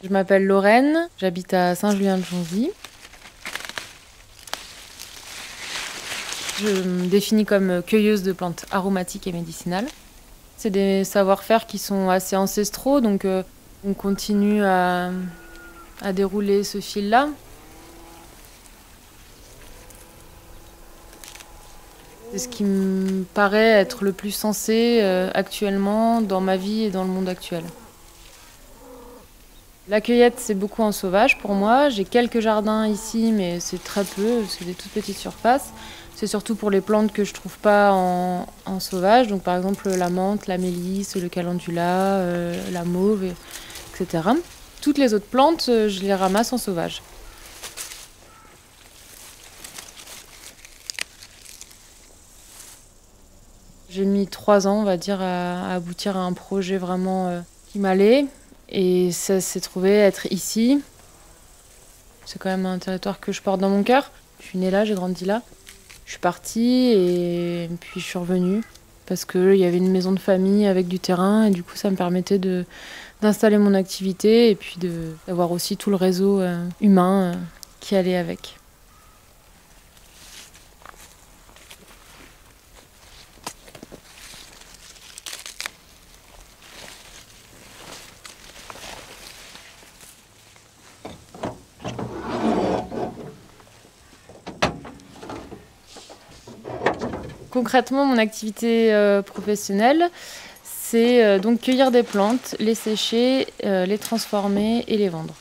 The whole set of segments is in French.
Je m'appelle Lorraine, j'habite à Saint-Julien-de-Jonzy. Je me définis comme cueilleuse de plantes aromatiques et médicinales. C'est des savoir-faire qui sont assez ancestraux, donc on continue à dérouler ce fil-là. C'est ce qui me paraît être le plus sensé actuellement dans ma vie et dans le monde actuel. La cueillette, c'est beaucoup en sauvage pour moi. J'ai quelques jardins ici, mais c'est très peu, c'est des toutes petites surfaces. C'est surtout pour les plantes que je trouve pas en sauvage, donc par exemple la menthe, la mélisse, le calendula, la mauve, etc. Toutes les autres plantes, je les ramasse en sauvage. J'ai mis 3 ans, on va dire, à aboutir à un projet vraiment qui m'allait. Et ça s'est trouvé être ici. C'est quand même un territoire que je porte dans mon cœur. Je suis née là, j'ai grandi là. Je suis partie et puis je suis revenue parce qu'il y avait une maison de famille avec du terrain et du coup ça me permettait d'installer mon activité et puis d'avoir aussi tout le réseau humain qui allait avec. Concrètement, mon activité professionnelle, c'est donc cueillir des plantes, les sécher, les transformer et les vendre.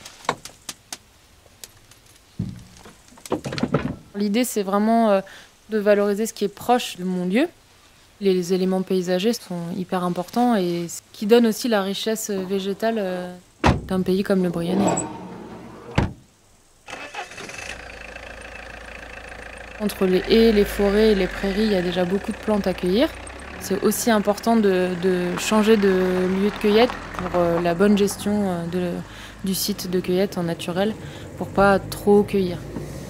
L'idée, c'est vraiment de valoriser ce qui est proche de mon lieu. Les éléments paysagers sont hyper importants et ce qui donne aussi la richesse végétale d'un pays comme le Brionnais. Entre les haies, les forêts et les prairies, il y a déjà beaucoup de plantes à cueillir. C'est aussi important de changer de lieu de cueillette pour la bonne gestion du site de cueillette en naturel, pour pas trop cueillir.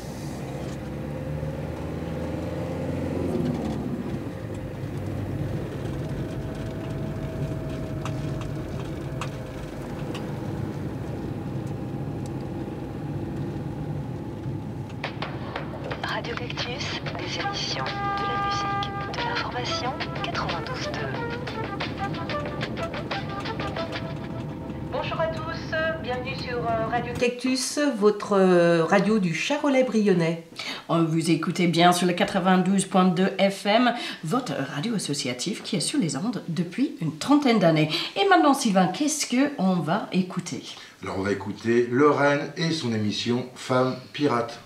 Radio Cactus, des émissions, de la musique, de l'information, 92.2. Bonjour à tous, bienvenue sur Radio Cactus, votre radio du Charolais Brionnais. Vous écoutez bien sur le 92.2 FM, votre radio associative qui est sur les ondes depuis une trentaine d'années. Et maintenant, Sylvain, qu'est-ce qu'on va écouter ? Alors on va écouter Lorraine et son émission Femmes Pirates.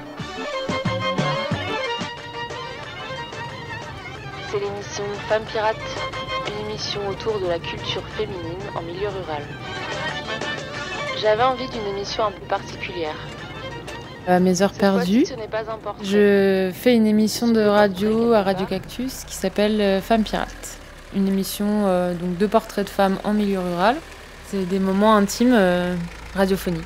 C'est l'émission Femmes Pirates, une émission autour de la culture féminine en milieu rural. J'avais envie d'une émission un peu particulière. À mes heures perdues, je fais une émission de radio à Radio Cactus qui s'appelle Femmes Pirates. Une émission donc de portraits de femmes en milieu rural. C'est des moments intimes radiophoniques.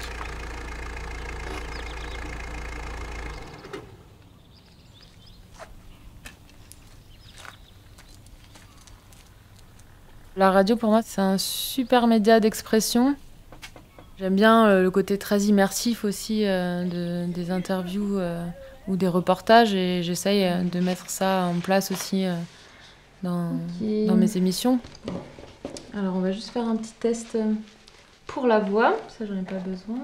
La radio, pour moi, c'est un super média d'expression. J'aime bien le côté très immersif aussi des interviews ou des reportages et j'essaye de mettre ça en place aussi dans mes émissions. Alors, on va juste faire un petit test pour la voix. Ça, j'en ai pas besoin.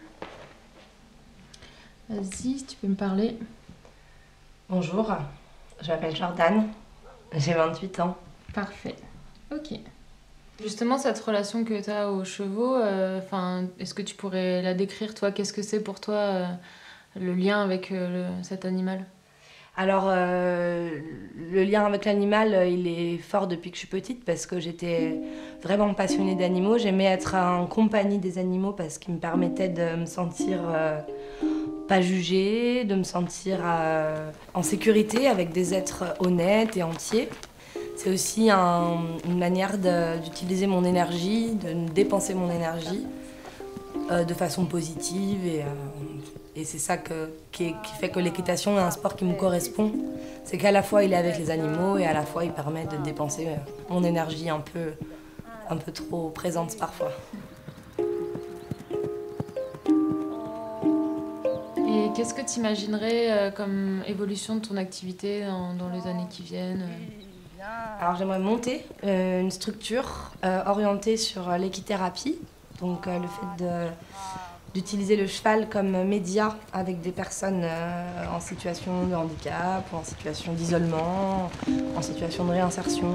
Vas-y, si tu peux me parler. Bonjour, je m'appelle Jordan, j'ai 28 ans. Parfait. Ok. Justement, cette relation que tu as aux chevaux, est-ce que tu pourrais la décrire, toi ? Qu'est-ce que c'est pour toi, le lien avec cet animal ? Alors, le lien avec l'animal, il est fort depuis que je suis petite parce que j'étais vraiment passionnée d'animaux. J'aimais être en compagnie des animaux parce qu'ils me permettaient de me sentir pas jugée, de me sentir en sécurité avec des êtres honnêtes et entiers. C'est aussi une manière d'utiliser mon énergie, de dépenser mon énergie de façon positive. Et c'est ça qui fait que l'équitation est un sport qui me correspond. C'est qu'à la fois il est avec les animaux et à la fois il permet de dépenser mon énergie un peu trop présente parfois. Et qu'est-ce que tu imaginerais comme évolution de ton activité dans les années qui viennent? Alors j'aimerais monter une structure orientée sur l'équithérapie, donc le fait d'utiliser le cheval comme média avec des personnes en situation de handicap, ou en situation d'isolement, en situation de réinsertion.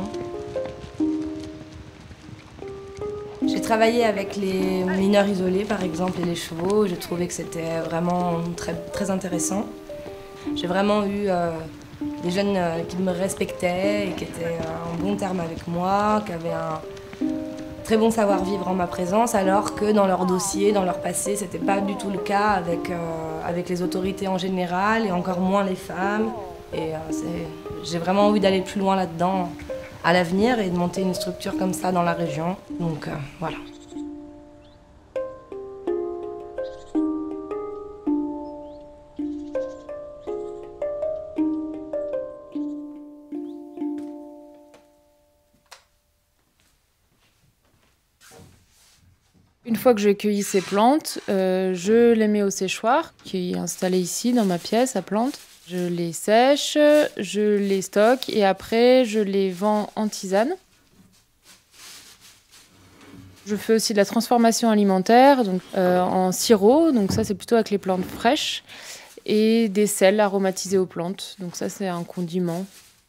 J'ai travaillé avec les mineurs isolés par exemple et les chevaux, j'ai trouvé que c'était vraiment très, très intéressant. J'ai vraiment eu des jeunes qui me respectaient et qui étaient en bon terme avec moi, qui avaient un très bon savoir-vivre en ma présence, alors que dans leur dossier, dans leur passé, c'était pas du tout le cas avec les autorités en général et encore moins les femmes. Et j'ai vraiment envie d'aller plus loin là-dedans à l'avenir et de monter une structure comme ça dans la région. Donc voilà. Une fois que j'ai cueilli ces plantes, je les mets au séchoir, qui est installé ici dans ma pièce à plantes. Je les sèche, je les stocke et après je les vends en tisane. Je fais aussi de la transformation alimentaire donc, en sirop, donc ça c'est plutôt avec les plantes fraîches, et des sels aromatisés aux plantes, donc ça c'est un condiment.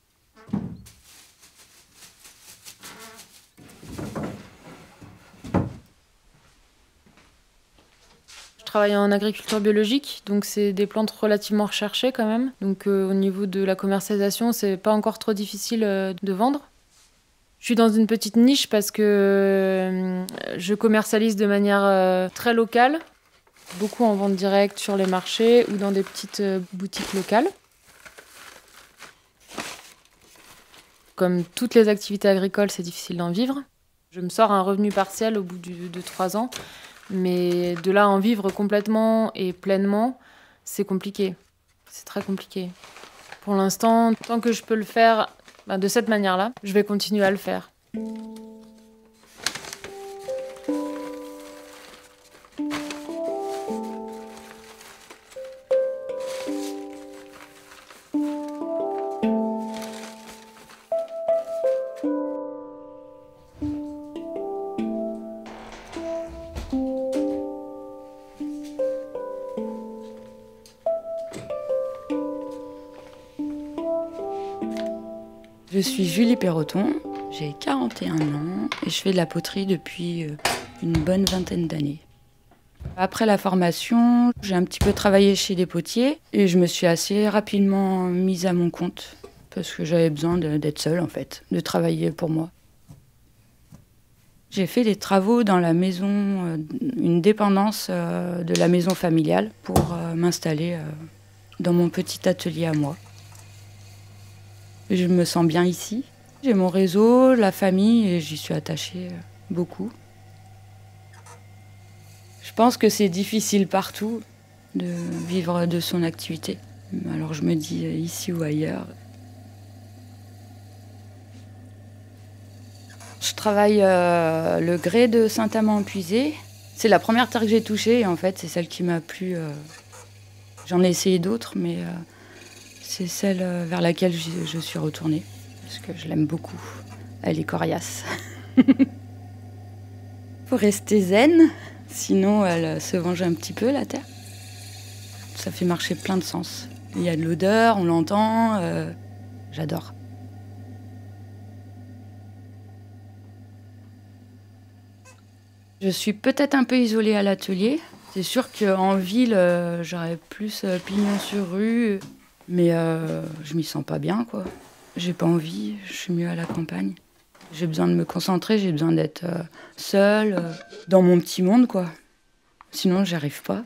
Je travaille en agriculture biologique, donc c'est des plantes relativement recherchées quand même. Donc au niveau de la commercialisation, c'est pas encore trop difficile de vendre. Je suis dans une petite niche parce que je commercialise de manière très locale, beaucoup en vente directe sur les marchés ou dans des petites boutiques locales. Comme toutes les activités agricoles, c'est difficile d'en vivre. Je me sors un revenu partiel au bout de 3 ans. Mais de là à en vivre complètement et pleinement, c'est compliqué. C'est très compliqué. Pour l'instant, tant que je peux le faire de cette manière-là, je vais continuer à le faire. Je suis Julie Perroton, j'ai 41 ans et je fais de la poterie depuis une bonne vingtaine d'années. Après la formation, j'ai un petit peu travaillé chez des potiers et je me suis assez rapidement mise à mon compte parce que j'avais besoin d'être seule en fait, de travailler pour moi. J'ai fait des travaux dans la maison, une dépendance de la maison familiale pour m'installer dans mon petit atelier à moi. Je me sens bien ici. J'ai mon réseau, la famille et j'y suis attachée beaucoup. Je pense que c'est difficile partout de vivre de son activité. Alors je me dis ici ou ailleurs. Je travaille le grès de Saint-Amand-en-Puisé. C'est la première terre que j'ai touchée et en fait c'est celle qui m'a plu. J'en ai essayé d'autres mais c'est celle vers laquelle je suis retournée parce que je l'aime beaucoup. Elle est coriace. Faut rester zen, sinon elle se venge un petit peu la terre. Ça fait marcher plein de sens. Il y a de l'odeur, on l'entend. J'adore. Je suis peut-être un peu isolée à l'atelier. C'est sûr qu'en ville, j'aurais plus pignon sur rue. Mais je m'y sens pas bien, quoi. J'ai pas envie, je suis mieux à la campagne. J'ai besoin de me concentrer, j'ai besoin d'être seule, dans mon petit monde, quoi. Sinon, j'y arrive pas.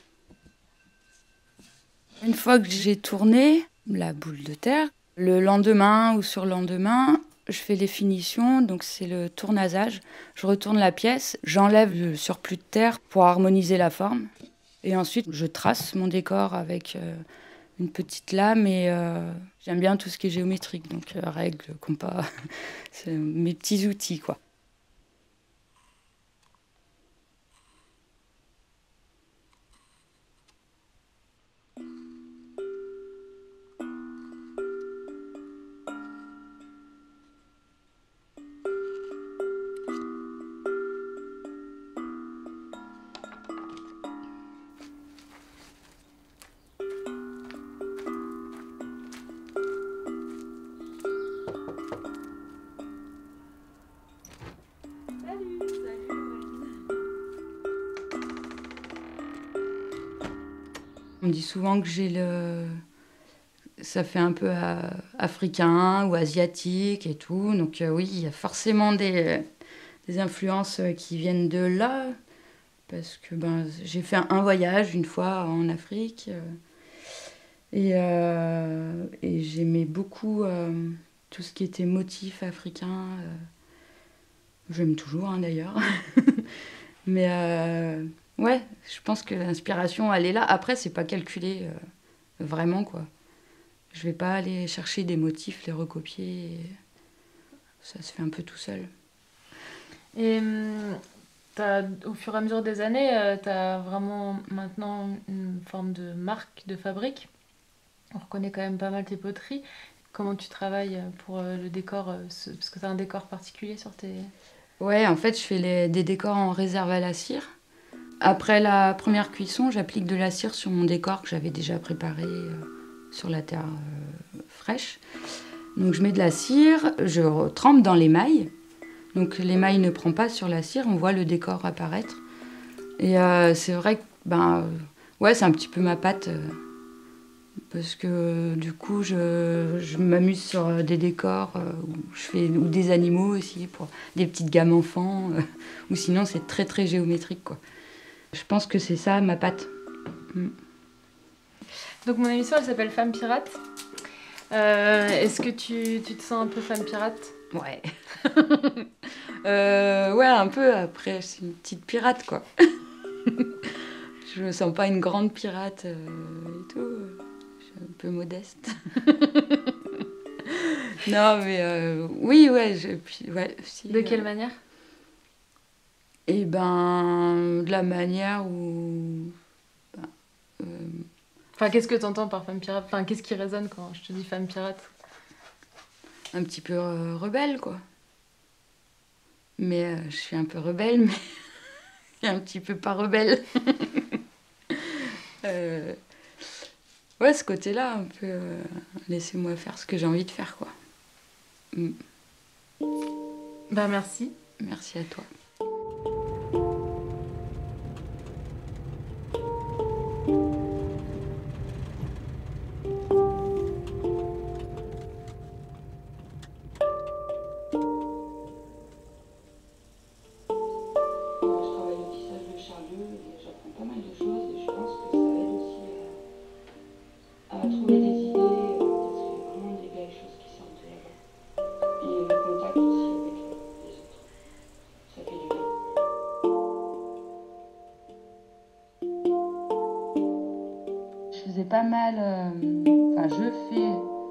Une fois que j'ai tourné la boule de terre, le lendemain ou sur le lendemain, je fais les finitions, donc c'est le tournasage. Je retourne la pièce, j'enlève le surplus de terre pour harmoniser la forme. Et ensuite, je trace mon décor avec une petite lame et j'aime bien tout ce qui est géométrique, donc règles, compas, c'est mes petits outils, quoi. On me dit souvent que ça fait un peu africain ou asiatique et tout. Donc oui, il y a forcément des influences qui viennent de là. Parce que j'ai fait un voyage une fois en Afrique. Et j'aimais beaucoup tout ce qui était motif africain. J'aime toujours, d'ailleurs. Mais ouais, je pense que l'inspiration, elle est là. Après, c'est pas calculé vraiment, quoi. Je vais pas aller chercher des motifs, les recopier. Ça se fait un peu tout seul. Et au fur et à mesure des années, tu as vraiment maintenant une forme de marque, de fabrique. On reconnaît quand même pas mal tes poteries. Comment tu travailles pour le décor parce que tu as un décor particulier sur tes... Ouais, en fait, je fais des décors en réserve à la cire. Après la première cuisson, j'applique de la cire sur mon décor que j'avais déjà préparé sur la terre fraîche. Donc je mets de la cire, je trempe dans l'émail. Donc l'émail ne prend pas sur la cire, on voit le décor apparaître. Et c'est vrai que ouais, c'est un petit peu ma patte. Parce que du coup, je m'amuse sur des décors ou des animaux aussi, pour des petites gammes enfants. Ou sinon, c'est très très géométrique, quoi. Je pense que c'est ça, ma patte. Donc mon émission, elle s'appelle Femme Pirate. Est-ce que tu te sens un peu femme pirate? Ouais. Ouais, un peu. Après, je suis une petite pirate, quoi. Je me sens pas une grande pirate et tout. Je suis un peu modeste. Non, mais oui, ouais. Ouais si, de quelle manière? Eh de la manière où... Enfin, qu'est-ce que tu entends par femme pirate? Enfin, qu'est-ce qui résonne quand je te dis femme pirate? Un petit peu rebelle, quoi. Mais je suis un peu rebelle, mais un petit peu pas rebelle. Ouais, ce côté-là, un peu... laissez-moi faire ce que j'ai envie de faire, quoi. Merci. Merci à toi. Pas mal, je fais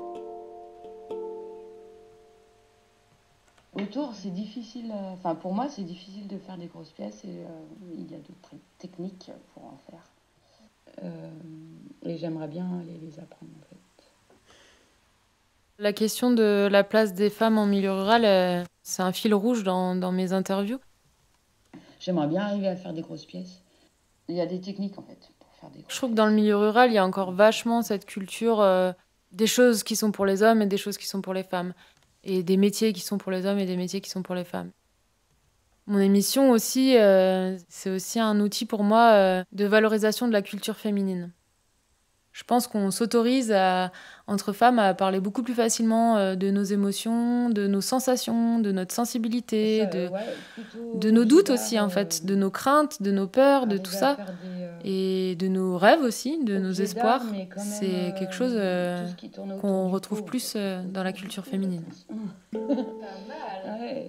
autour, c'est difficile, pour moi c'est difficile de faire des grosses pièces et il y a d'autres techniques pour en faire et j'aimerais bien les apprendre en fait. La question de la place des femmes en milieu rural, c'est un fil rouge dans mes interviews. J'aimerais bien arriver à faire des grosses pièces. Il y a des techniques en fait. Je trouve que dans le milieu rural, il y a encore vachement cette culture des choses qui sont pour les hommes et des choses qui sont pour les femmes. Et des métiers qui sont pour les hommes et des métiers qui sont pour les femmes. Mon émission aussi, c'est aussi un outil pour moi de valorisation de la culture féminine. Je pense qu'on s'autorise entre femmes à parler beaucoup plus facilement de nos émotions, de nos sensations, de notre sensibilité, de nos doutes aussi, en fait, de nos craintes, de nos peurs, de tout ça. Et de nos rêves aussi, de nos espoirs. C'est quelque chose qu'on retrouve plus dans la culture féminine. Pas mal. Ouais.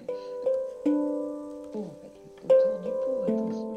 Autour du pot, attention.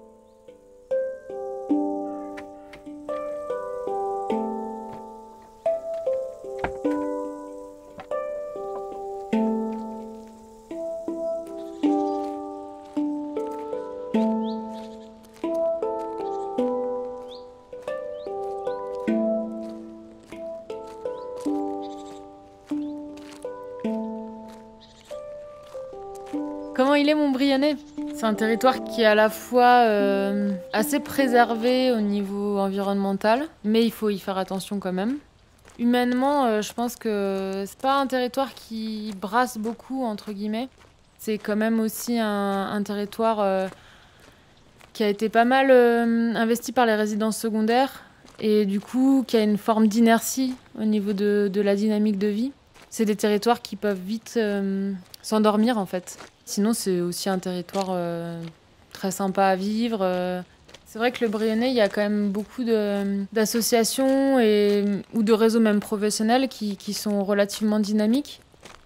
Comment il est Montbrionnais? C'est un territoire qui est à la fois assez préservé au niveau environnemental, mais il faut y faire attention quand même. Humainement, je pense que c'est pas un territoire qui brasse beaucoup, entre guillemets. C'est quand même aussi un territoire qui a été pas mal investi par les résidences secondaires et du coup qui a une forme d'inertie au niveau de la dynamique de vie. C'est des territoires qui peuvent vite s'endormir en fait. Sinon c'est aussi un territoire très sympa à vivre. C'est vrai que le Brionnais, il y a quand même beaucoup d'associations ou de réseaux même professionnels qui sont relativement dynamiques.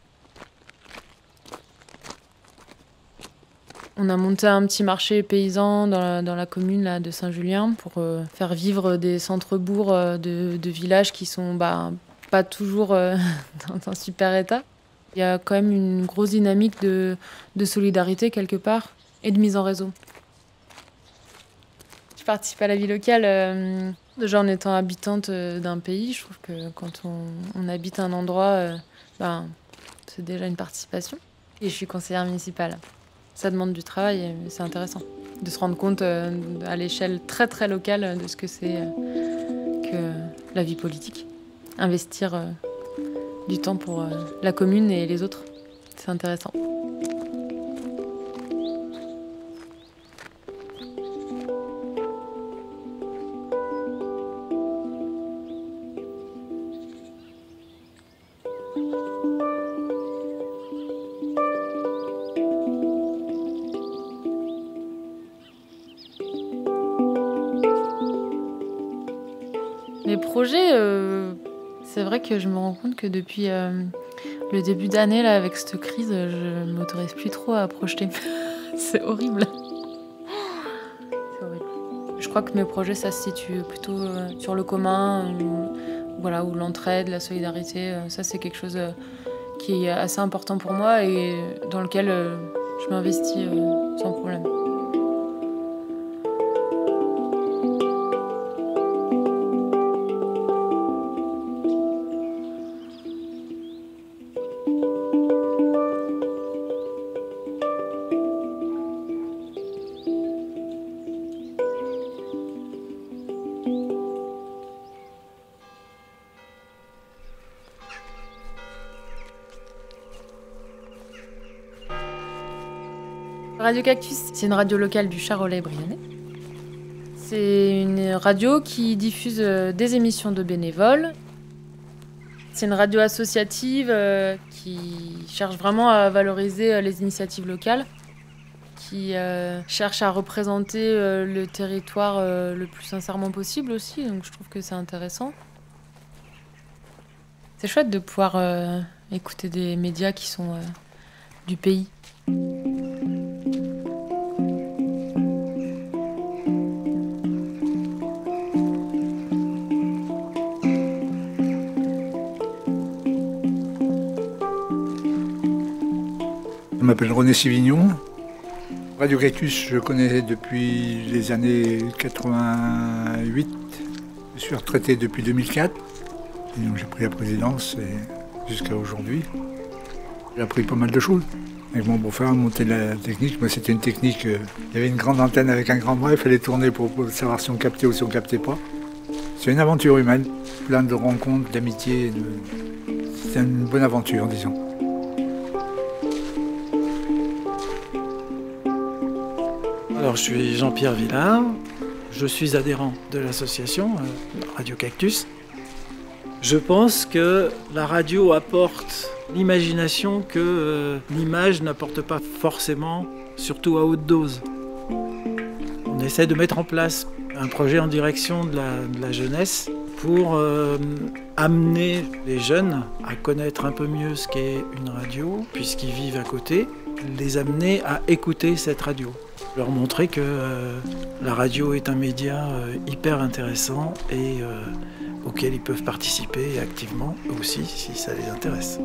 On a monté un petit marché paysan dans la commune là, de Saint-Julien pour faire vivre des centres-bourgs de villages qui sont pas toujours dans un super état. Il y a quand même une grosse dynamique de solidarité quelque part et de mise en réseau. Je participe à la vie locale déjà en étant habitante d'un pays. Je trouve que quand on habite un endroit, c'est déjà une participation. Et je suis conseillère municipale. Ça demande du travail et c'est intéressant de se rendre compte à l'échelle très très locale de ce que c'est que la vie politique. Investir du temps pour la commune et les autres, c'est intéressant. Mes projets, c'est vrai que je me rends compte que depuis le début d'année, là, avec cette crise, je ne m'autorise plus trop à projeter. C'est horrible. C'est horrible. Je crois que mes projets, ça se situe plutôt sur le commun, ou l'entraide, la solidarité. Ça, c'est quelque chose qui est assez important pour moi et dans lequel je m'investis sans problème. Radio Cactus, c'est une radio locale du Charolais brionnais. C'est une radio qui diffuse des émissions de bénévoles. C'est une radio associative qui cherche vraiment à valoriser les initiatives locales, qui cherche à représenter le territoire le plus sincèrement possible aussi, donc je trouve que c'est intéressant. C'est chouette de pouvoir écouter des médias qui sont du pays. Je m'appelle René Sivignon. Radio Cactus, je connais depuis les années 88. Je suis retraité depuis 2004. Et donc j'ai pris la présidence jusqu'à aujourd'hui. J'ai appris pas mal de choses. Avec mon beau-frère, monter la technique. Moi, c'était une technique. Il y avait une grande antenne avec un grand bras. Il fallait tourner pour savoir si on captait ou si on captait pas. C'est une aventure humaine. Plein de rencontres, d'amitié. C'est une bonne aventure, disons. Alors, je suis Jean-Pierre Villard, je suis adhérent de l'association Radio Cactus. Je pense que la radio apporte l'imagination que l'image n'apporte pas forcément, surtout à haute dose. On essaie de mettre en place un projet en direction de la jeunesse pour amener les jeunes à connaître un peu mieux ce qu'est une radio, puisqu'ils vivent à côté, les amener à écouter cette radio. Leur montrer que la radio est un média hyper intéressant et auquel ils peuvent participer activement aussi si ça les intéresse.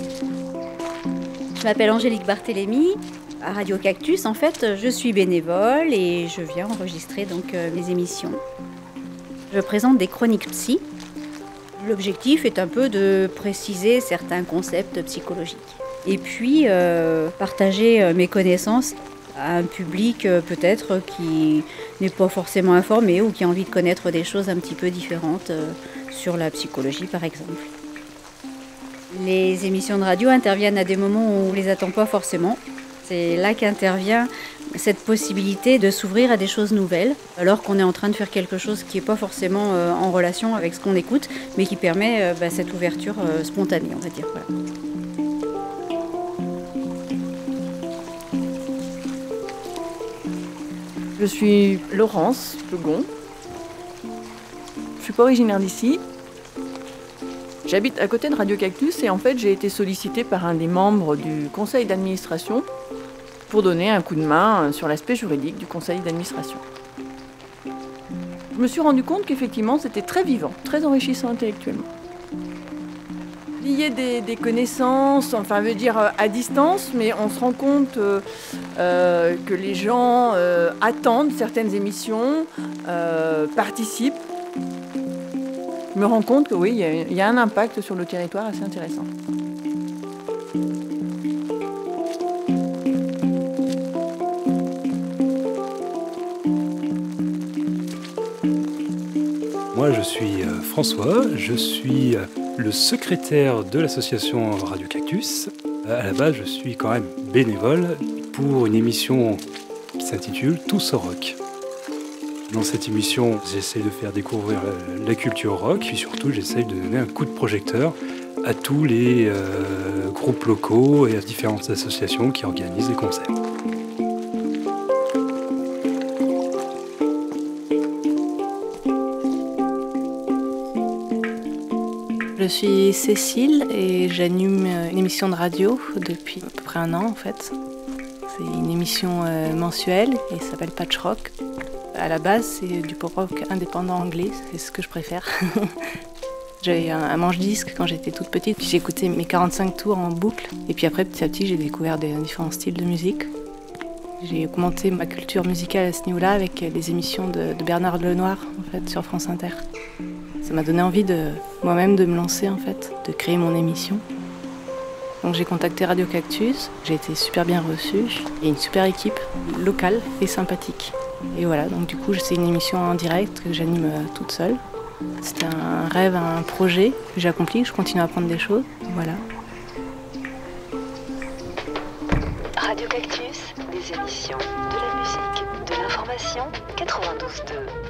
Je m'appelle Angélique Barthélémy. À Radio Cactus, en fait, je suis bénévole et je viens enregistrer donc mes émissions. Je présente des chroniques psy. L'objectif est un peu de préciser certains concepts psychologiques. Et puis, partager mes connaissances à un public peut-être qui n'est pas forcément informé ou qui a envie de connaître des choses un petit peu différentes sur la psychologie par exemple. Les émissions de radio interviennent à des moments où on ne les attend pas forcément. C'est là qu'intervient cette possibilité de s'ouvrir à des choses nouvelles, alors qu'on est en train de faire quelque chose qui n'est pas forcément en relation avec ce qu'on écoute, mais qui permet cette ouverture spontanée, on va dire. Voilà. Je suis Laurence Pegon. Je suis pas originaire d'ici. J'habite à côté de Radio Cactus et en fait j'ai été sollicitée par un des membres du conseil d'administration pour donner un coup de main sur l'aspect juridique du conseil d'administration. Je me suis rendu compte qu'effectivement c'était très vivant, très enrichissant intellectuellement. Lier des connaissances, enfin veut dire à distance, mais on se rend compte que les gens attendent certaines émissions, participent. Je me rends compte que oui, il y a un impact sur le territoire assez intéressant. Moi, je suis François, je suis le secrétaire de l'association Radio Cactus. À la base, je suis quand même bénévole pour une émission qui s'intitule Tous au rock. Dans cette émission, j'essaie de faire découvrir la culture rock, puis surtout, j'essaie de donner un coup de projecteur à tous les groupes locaux et à différentes associations qui organisent des concerts. Je suis Cécile et j'anime une émission de radio depuis à peu près 1 an en fait. C'est une émission mensuelle et ça s'appelle Patch Rock. À la base, c'est du pop rock indépendant anglais, c'est ce que je préfère. J'avais un manche-disque quand j'étais toute petite, puis j'écoutais mes 45 tours en boucle. Et puis après, petit à petit, j'ai découvert des différents styles de musique. J'ai augmenté ma culture musicale à ce niveau-là avec les émissions de Bernard Lenoir en fait, sur France Inter. Ça m'a donné envie de moi-même de me lancer en fait, de créer mon émission. Donc j'ai contacté Radio Cactus, j'ai été super bien reçue. Il y a une super équipe locale et sympathique. Et voilà, donc du coup c'est une émission en direct que j'anime toute seule. C'était un rêve, un projet que j'ai accompli, je continue à apprendre des choses. Voilà. Radio Cactus, des émissions, de la musique, de l'information, 92.2.